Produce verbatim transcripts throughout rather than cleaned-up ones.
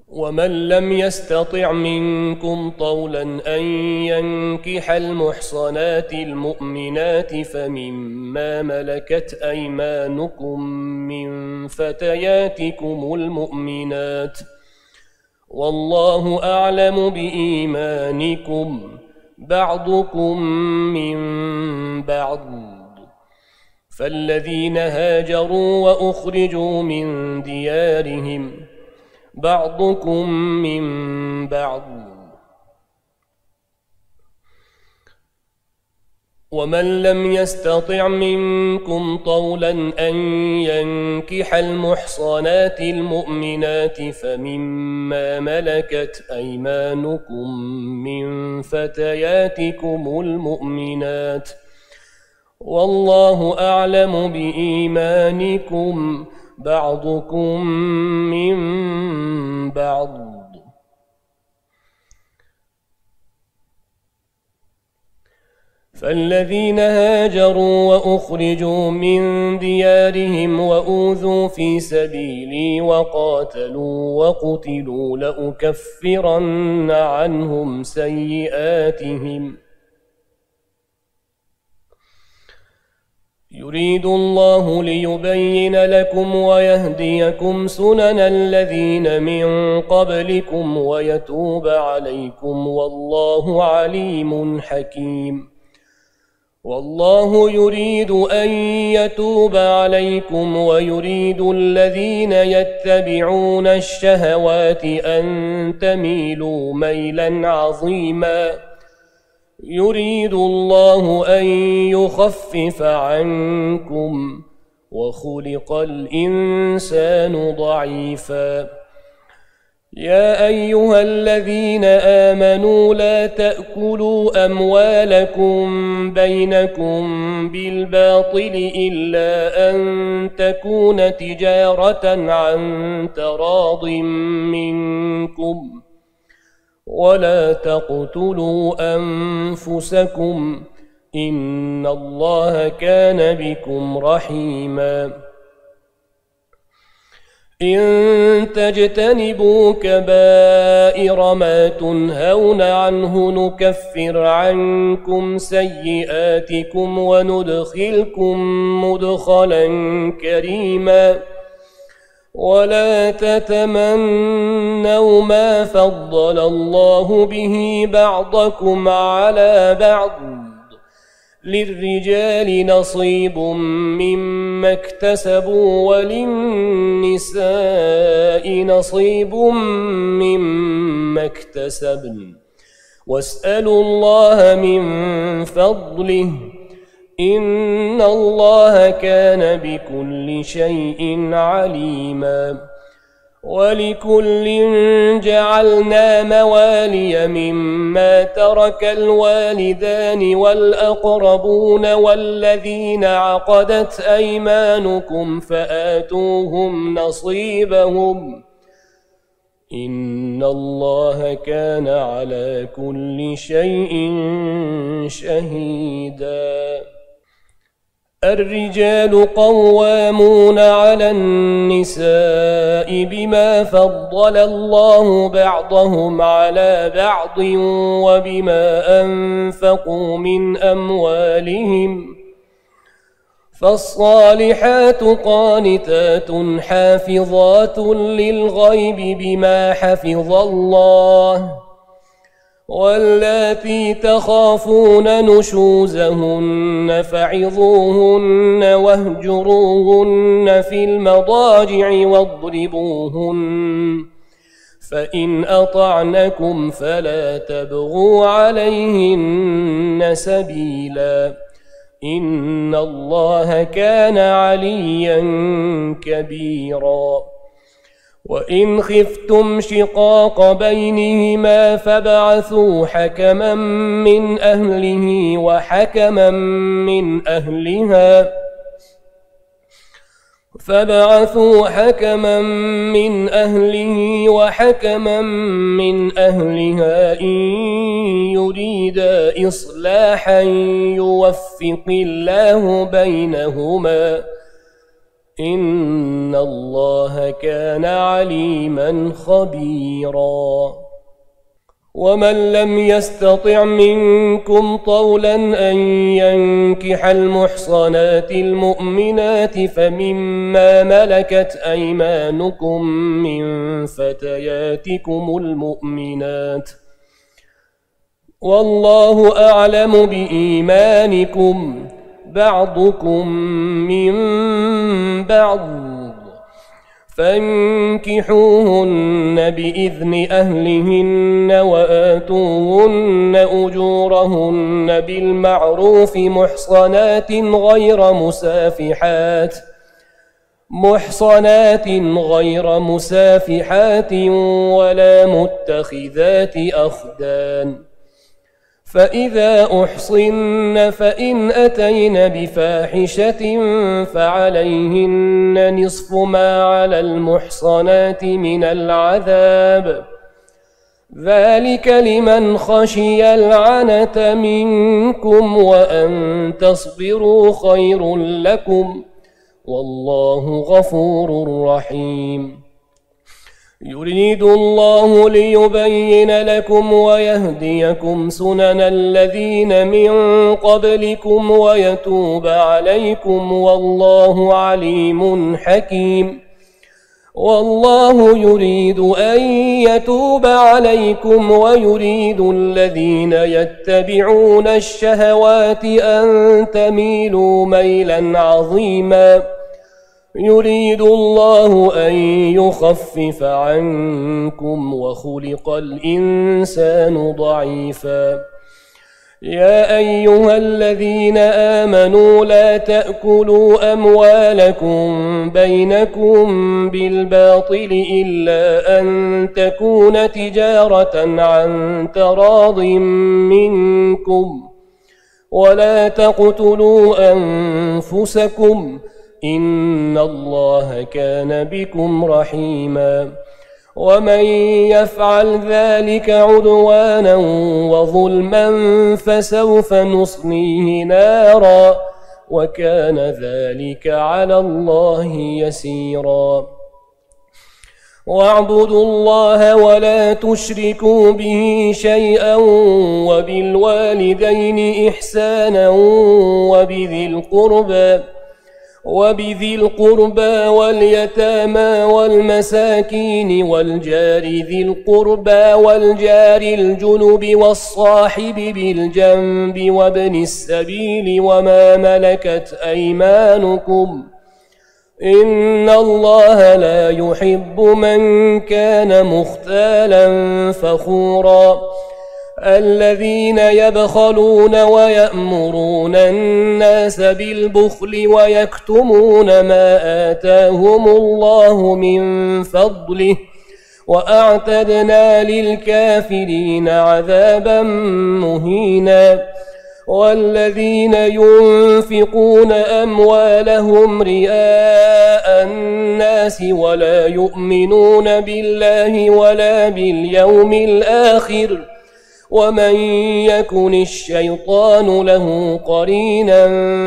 ومن لم يستطع منكم طولا أن ينكح المحصنات المؤمنات فمما ملكت أيمانكم من فتياتكم المؤمنات والله أعلم بإيمانكم بعضكم من بعض فالذين هاجروا وأخرجوا من ديارهم بعضكم من بعض ومن لم يستطع منكم طولا أن ينكح المحصنات المؤمنات فمما ملكت أيمانكم من فتياتكم المؤمنات والله أعلم بإيمانكم بعضكم من بعض فالذين هاجروا وأخرجوا من ديارهم وأوذوا في سبيلي وقاتلوا وقتلوا لأكفرن عنهم سيئاتهم يريد الله ليبين لكم ويهديكم سنن الذين من قبلكم ويتوب عليكم والله عليم حكيم والله يريد أن يتوب عليكم ويريد الذين يتبعون الشهوات أن تميلوا ميلا عظيما يريد الله أن يخفف عنكم وخلق الإنسان ضعيفا يا أيها الذين آمنوا لا تأكلوا أموالكم بينكم بالباطل إلا أن تكون تجارة عن تراض منكم ولا تقتلوا أنفسكم إن الله كان بكم رحيما إن تجتنبوا كبائر ما تنهون عنه نكفر عنكم سيئاتكم وندخلكم مدخلا كريما ولا تتمنوا ما فضل الله به بعضكم على بعض للرجال نصيب مما اكتسبوا وللنساء نصيب مما اكتسبن واسألوا الله من فضله إن الله كان بكل شيء عليما ولكل جعلنا موالي مما ترك الوالدان والأقربون والذين عقدت أيمانكم فآتوهم نصيبهم إن الله كان على كل شيء شهيدا الرجال قوامون على النساء بما فضل الله بعضهم على بعض وبما أنفقوا من أموالهم فالصالحات قانتات حافظات للغيب بما حفظ الله واللاتي تخافون نشوزهن فعظوهن واهجروهن في المضاجع واضربوهن فإن أطعنكم فلا تبغوا عليهن سبيلا إن الله كان عليا كبيرا وإن خفتم شقاق بينهما فابعثوا حكما من أهله وحكما من أهلها فابعثوا حكما من أهله وحكما من أهلها إن يريدا إصلاحا يوفق الله بينهما إن الله كان عليما خبيرا. ومن لم يستطع منكم طولا أن ينكح المحصنات المؤمنات فمما ملكت أيمانكم من فتياتكم المؤمنات، والله أعلم بإيمانكم، بعضكم من بعض، فانكحوهن بإذن أهلهن وآتوهن أجورهن بالمعروف محصنات غير مسافحات محصنات غير مسافحات ولا متخذات أخدان. فإذا أحصن فإن أتين بفاحشة فعليهن نصف ما على المحصنات من العذاب، ذلك لمن خشي العنة منكم، وأن تصبروا خير لكم، والله غفور رحيم. يريد الله ليبين لكم ويهديكم سنن الذين من قبلكم ويتوب عليكم، والله عليم حكيم. والله يريد أن يتوب عليكم ويريد الذين يتبعون الشهوات أن تميلوا ميلا عظيما. يريد الله أن يخفف عنكم وخلق الإنسان ضعيفا. يا أيها الذين آمنوا لا تأكلوا أموالكم بينكم بالباطل إلا أن تكون تجارة عن تراض منكم، ولا تقتلوا أنفسكم، إن الله كان بكم رحيما. ومن يفعل ذلك عدوانا وظلما فسوف نصليه نارا، وكان ذلك على الله يسيرا. واعبدوا الله ولا تشركوا به شيئا، وبالوالدين إحسانا، وبذي القربى وبذي القربى واليتامى والمساكين والجار ذي القربى والجار الجنب والصاحب بالجنب وابن السبيل وما ملكت أيمانكم، إن الله لا يحب من كان مختالا فخورا. الذين يبخلون ويأمرون الناس بالبخل ويكتمون ما آتاهم الله من فضله، وأعتدنا للكافرين عذابا مهينا. والذين ينفقون أموالهم رئاء الناس ولا يؤمنون بالله ولا باليوم الآخر، ومن يكن الشيطان له قرينا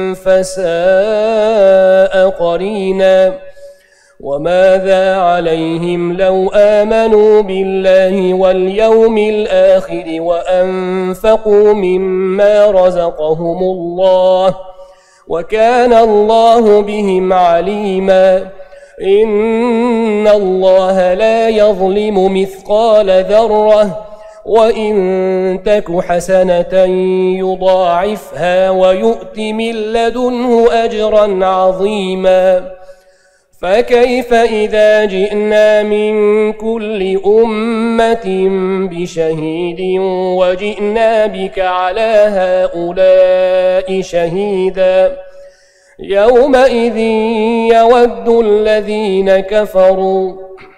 فساء قرينا. وماذا عليهم لو آمنوا بالله واليوم الآخر وأنفقوا مما رزقهم الله، وكان الله بهم عليما. إن الله لا يظلم مثقال ذرة، وإن تك حسنة يضاعفها ويؤت من لدنه أجرا عظيما. فكيف إذا جئنا من كل أمة بشهيد وجئنا بك على هؤلاء شهيدا، يومئذ يود الذين كفروا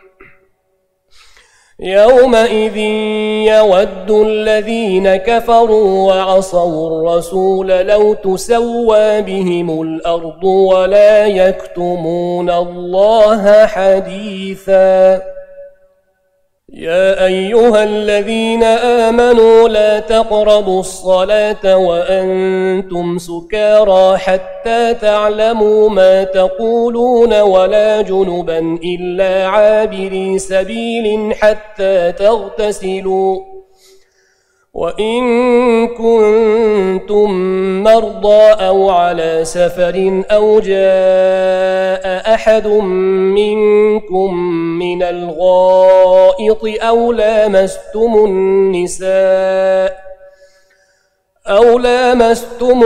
يومئذ يود الذين كفروا وعصوا الرسول لو تسوى بهم الأرض ولا يكتمون الله حديثا. يا أيها الذين آمنوا لا تقربوا الصلاة وأنتم سكارى حتى تعلموا ما تقولون ولا جنبا إلا عابري سبيل حتى تغتسلوا وإن كنتم مرضى أو على سفر أو جاء أحد منكم من الغائط أو لامستم النساء أو لامستم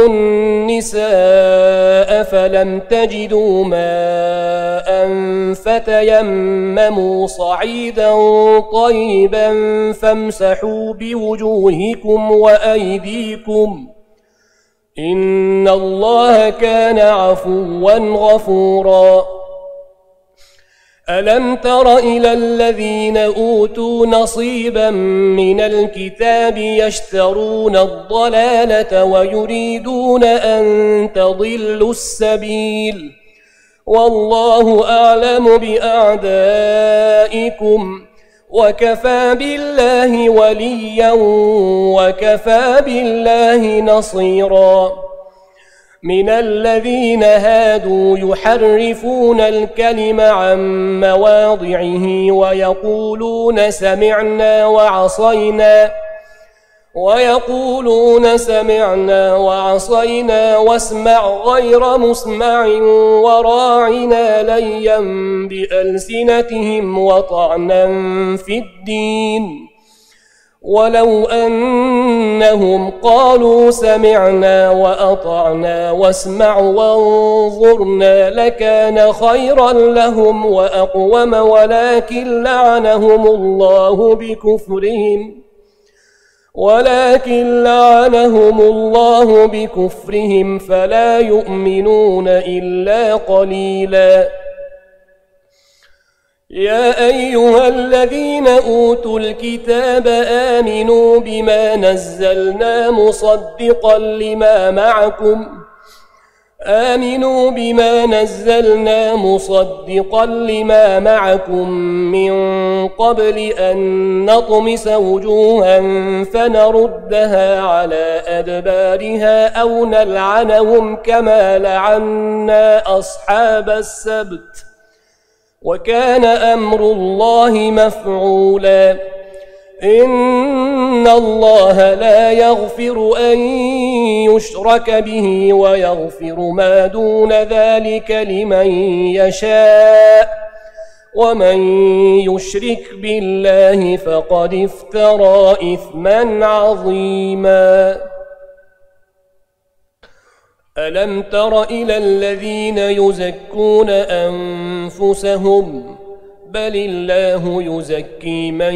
النساء فلم تجدوا ماء فتيمموا صعيدا طيبا فامسحوا بوجوهكم وأيديكم إن الله كان عفوا غفورا ألم تر إلى الذين أوتوا نصيبا من الكتاب يشترون الضلالة ويريدون أن تضلوا السبيل والله أعلم بأعدائكم وكفى بالله وليا وكفى بالله نصيرا من الذين هادوا يحرفون الكلم عن مواضعه ويقولون سمعنا وعصينا ويقولون سمعنا وعصينا واسمع غير مسمع وراعنا ليا بألسنتهم وطعنا في الدين ولو أنهم قالوا سمعنا وأطعنا واسمع وانظرنا لكان خيرا لهم وأقوم ولكن لعنهم الله بكفرهم ولكن لعنهم الله بكفرهم فلا يؤمنون إلا قليلا يا أيها الذين أوتوا الكتاب آمنوا بما نزلنا مصدقا لما معكم آمنوا بما نزلنا مصدقا لما معكم من قبل أن نطمس وجوها فنردها على أدبارها أو نلعنهم كما لعنا أصحاب السبت وكان أمر الله مفعولا إن الله لا يغفر أن يشرك به ويغفر ما دون ذلك لمن يشاء ومن يشرك بالله فقد افترى إثما عظيما ألم تر إلى الذين يزكون أنفسهم بل الله يزكي من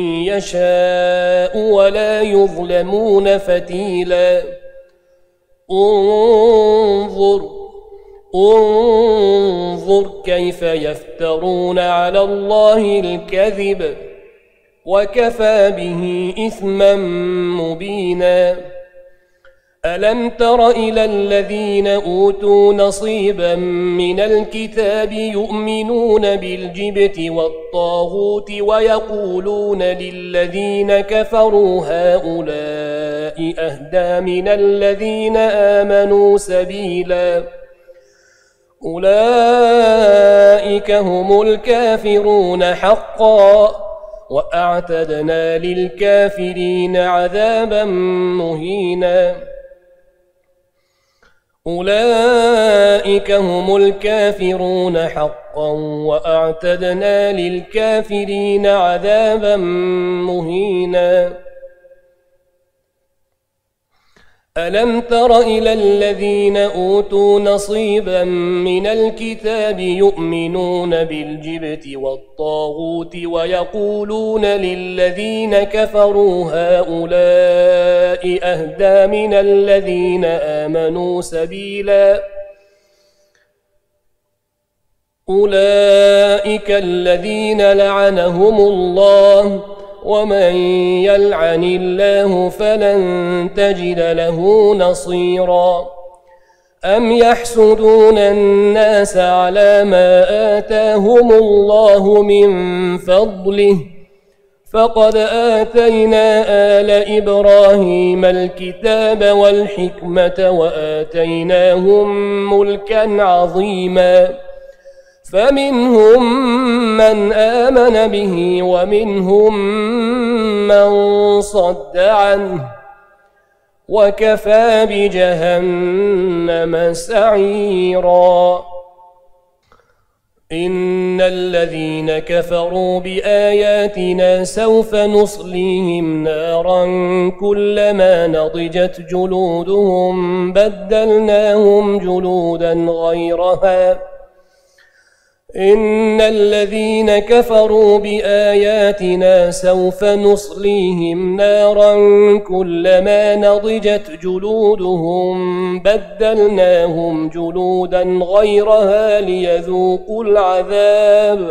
يشاء ولا يظلمون فتيلا انظر انظر كيف يفترون على الله الكذب وكفى به إثما مبينا ألم تر إلى الذين أوتوا نصيبا من الكتاب يؤمنون بالجبت والطاغوت ويقولون للذين كفروا هؤلاء أهدى من الذين آمنوا سبيلا أولئك هم الكافرون حقا وأعتدنا للكافرين عذابا مهينا أولئك هم الكافرون حقا وأعتدنا للكافرين عذابا مهينا ألم تر إلى الذين أوتوا نصيبا من الكتاب يؤمنون بالجبت والطاغوت ويقولون للذين كفروا هؤلاء أهدى من الذين آمنوا سبيلا أولئك الذين لعنهم الله ومن يلعن الله فلن تجد له نصيرا أم يحسدون الناس على ما آتاهم الله من فضله فقد آتينا آل إبراهيم الكتاب والحكمة وآتيناهم ملكا عظيما فمنهم من آمن به ومنهم من صد عنه وكفى بجهنم سعيرا. إن الذين كفروا بآياتنا سوف نصليهم نارا كلما نضجت جلودهم بدلناهم جلودا غيرها إن الذين كفروا بآياتنا سوف نصليهم نارا كلما نضجت جلودهم بدلناهم جلودا غيرها ليذوقوا العذاب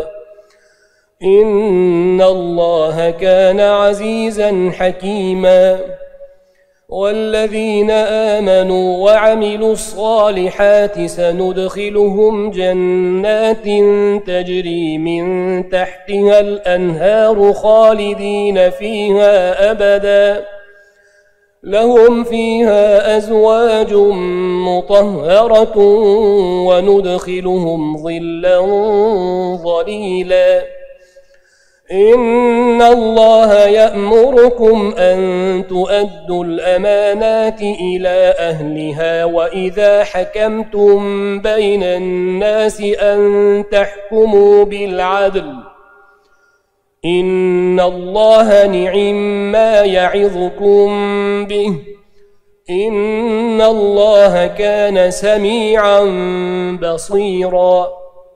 إن الله كان عزيزا حكيما. والذين آمنوا وعملوا الصالحات سندخلهم جنات تجري من تحتها الأنهار خالدين فيها أبدا لهم فيها أزواج مطهرة وندخلهم ظلا ظليلا. إن الله يأمركم أن تؤدوا الأمانات إلى أهلها وإذا حكمتم بين الناس أن تحكموا بالعدل إن الله نعم ما يعظكم به إن الله كان سميعا بصيرا.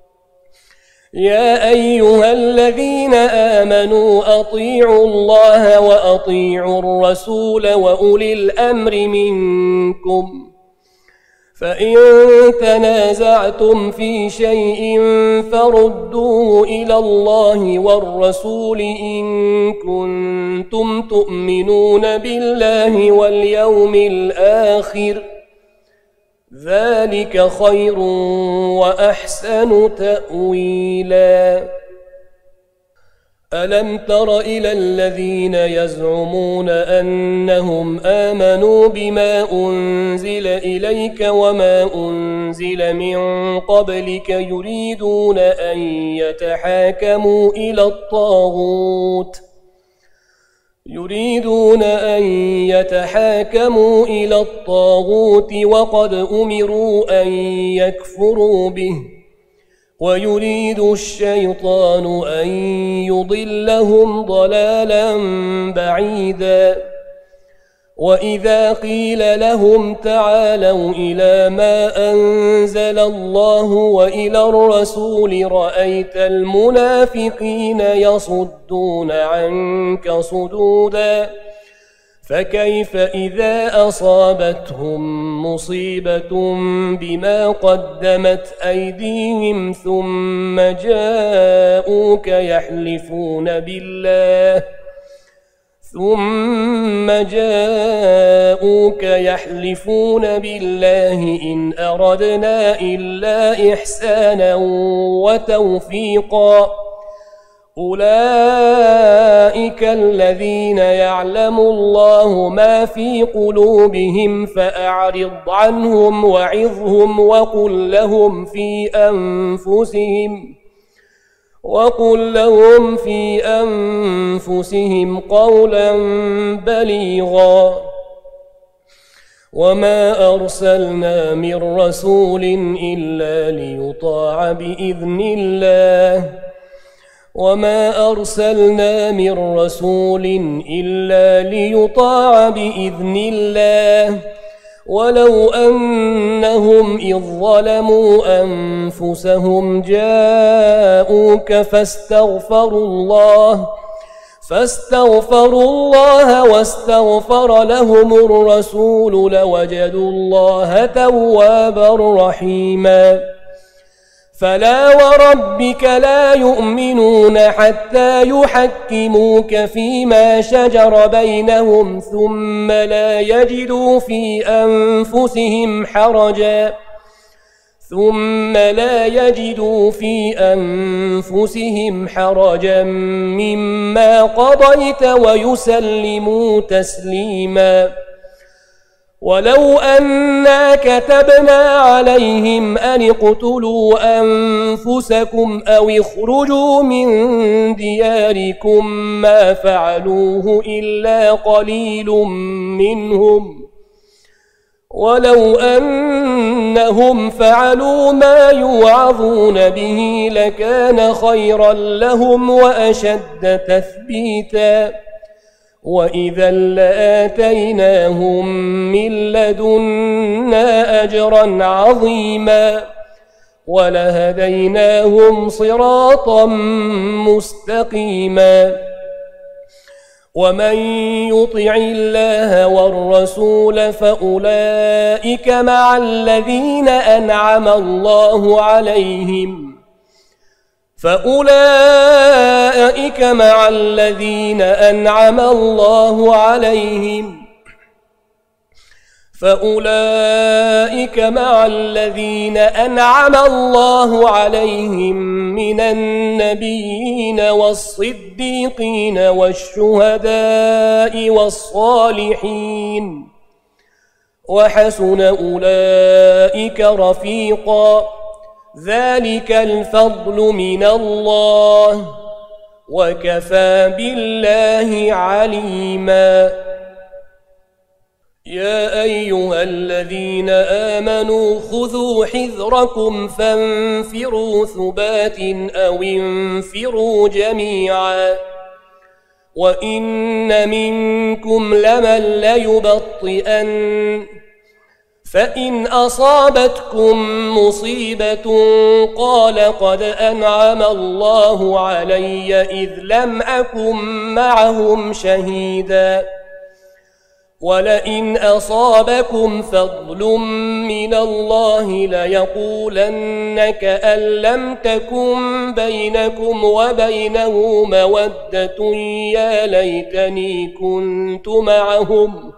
يا أيها الذين آمنوا أطيعوا الله وأطيعوا الرسول وأولي الأمر منكم فإن تنازعتم في شيء فردوه إلى الله والرسول إن كنتم تؤمنون بالله واليوم الآخر ذلك خير وأحسن تأويلا. ألم تر إلى الذين يزعمون أنهم آمنوا بما أنزل إليك وما أنزل من قبلك يريدون أن يتحاكموا إلى الطاغوت يريدون أن يتحاكموا إلى الطاغوت وقد أمروا أن يكفروا به ويريد الشيطان أن يضلهم ضلالا بعيدا. وإذا قيل لهم تعالوا إلى ما أنزل الله وإلى الرسول رأيت المنافقين يصدون عنك صدودا فكيف إذا أصابتهم مصيبة بما قدمت أيديهم ثم جاءوك يحلفون بالله ثم جاءوك يحلفون بالله إن أردنا إلا إحسانا وتوفيقا أولئك الذين يعلم الله ما في قلوبهم فأعرض عنهم وعظهم وقل لهم في أنفسهم وقل لهم في أنفسهم قولا بليغا. وما أرسلنا من رسول إلا ليطاع بإذن الله وما أرسلنا من رسول إلا ليطاع بإذن الله ولو أنهم إذ ظلموا أنفسهم جاءوك فاستغفروا الله فاستغفروا الله واستغفر لهم الرسول لوجدوا الله توابا رحيما. فلا وربك لا يؤمنون حتى يحكموك فيما شجر بينهم ثم لا يجدوا في أنفسهم حرجا ثم لا يجدوا في أنفسهم حرجا مما قضيت ويسلموا تسليما. ولو أنا كتبنا عليهم أن اقتلوا أنفسكم أو اخرجوا من دياركم ما فعلوه إلا قليل منهم، ولو أنهم فعلوا ما يوعظون به لكان خيرا لهم وأشد تثبيتا، وإذا لآتيناهم من لدنا أجرا عظيما ولهديناهم صراطا مستقيما. ومن يطع الله والرسول فأولئك مع الذين أنعم الله عليهم فأولئك مع الذين أنعم الله عليهم فأولئك مع الذين أنعم الله عليهم من النبيين والصديقين والشهداء والصالحين وحسن أولئك رفيقا. ذلك الفضل من الله وكفى بالله عليما. يا أيها الذين آمنوا خذوا حذركم فانفروا ثبات أو انفروا جميعا وإن منكم لمن ليبطئن فإن أصابتكم مصيبة قال قد أنعم الله علي إذ لم أكن معهم شهيدا ولئن أصابكم فضل من الله ليقولن كأن لم تكن بينكم وبينه مودة يا ليتني كنت معهم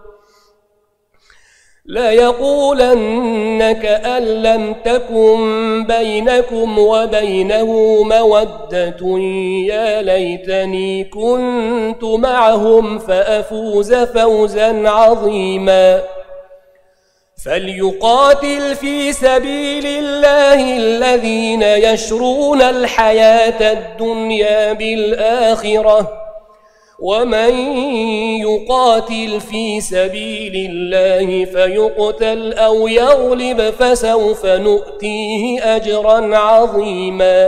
ليقولن كأن لم تكن بينكم وبينه مودة يا ليتني كنت معهم فأفوز فوزا عظيما. فليقاتل في سبيل الله الذين يشرون الحياة الدنيا بالآخرة ومن يقاتل في سبيل الله فيقتل أو يغلب فسوف نؤتيه أجرا عظيما.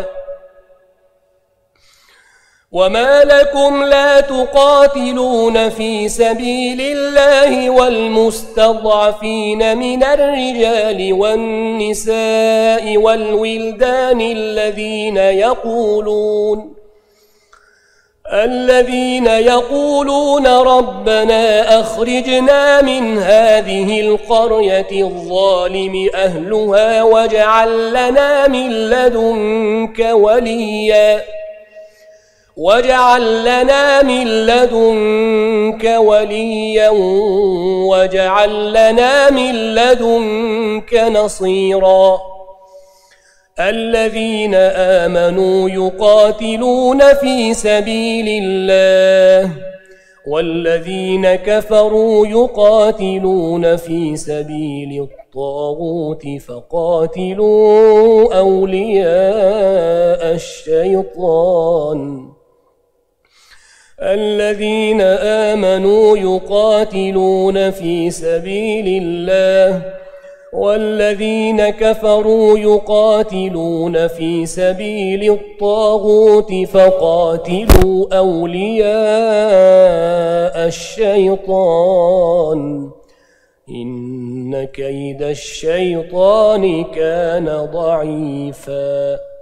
وما لكم لا تقاتلون في سبيل الله والمستضعفين من الرجال والنساء والولدان الذين يقولون الذين يقولون ربنا أخرجنا من هذه القرية الظالم أهلها واجعل لنا من لدنك وليا واجعل لنا من لدنك وليا واجعل لنا من لدنك نصيرا. الذين آمنوا يقاتلون في سبيل الله والذين كفروا يقاتلون في سبيل الطاغوت فقاتلوا أولياء الشيطان. الذين آمنوا يقاتلون في سبيل الله والذين كفروا يقاتلون في سبيل الطاغوت فقاتلوا أولياء الشيطان إن كيد الشيطان كان ضعيفا.